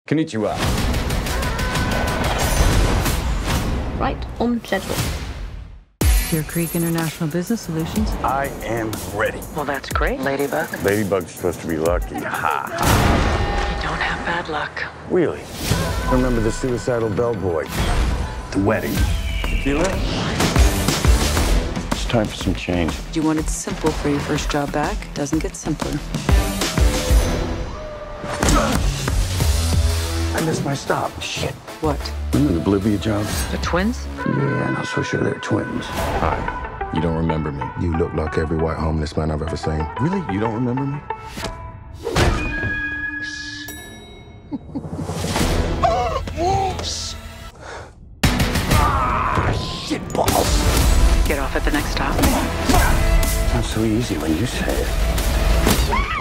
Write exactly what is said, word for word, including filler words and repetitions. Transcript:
Konnichiwa. Right on schedule. Deer Creek International Business Solutions. I am ready. Well, that's great, Ladybug. Ladybug's supposed to be lucky. Ha ha. You don't have bad luck. Really? I remember the suicidal bellboy. The wedding. Feel it? It's time for some change. You wanted simple for your first job back. Doesn't get simpler. I missed my stop. Shit. What? Remember the Bolivia job? The twins? Yeah, not so sure they're twins. Hi. You don't remember me. You look like every white homeless man I've ever seen. Really? You don't remember me? Ah, shit balls. Get off at the next stop. Not so easy when you say it.